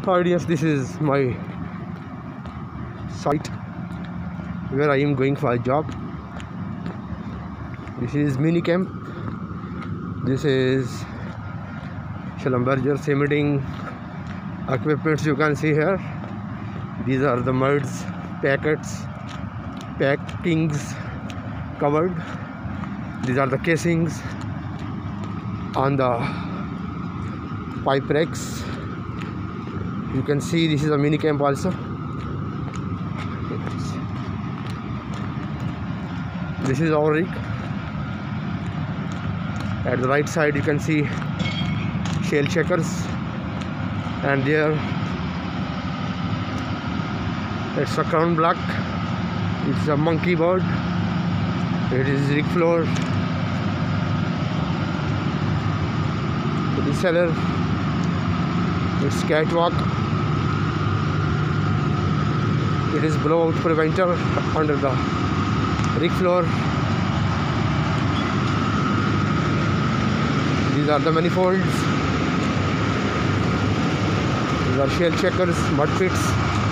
Audience, this is my site where I am going for a job. This is Minicamp. This is Schlumberger cementing equipments you can see here. These are the muds, packets, packings covered. These are the casings on the pipe racks. You can see this is a Minicamp also. This is our rig. At the right side you can see shell checkers, and there it's a crown block. It's a monkey bird. It is rig floor. It is cellar. It's catwalk. It is blowout preventer under the rig floor. These are the manifolds. These are shell checkers, mud pits.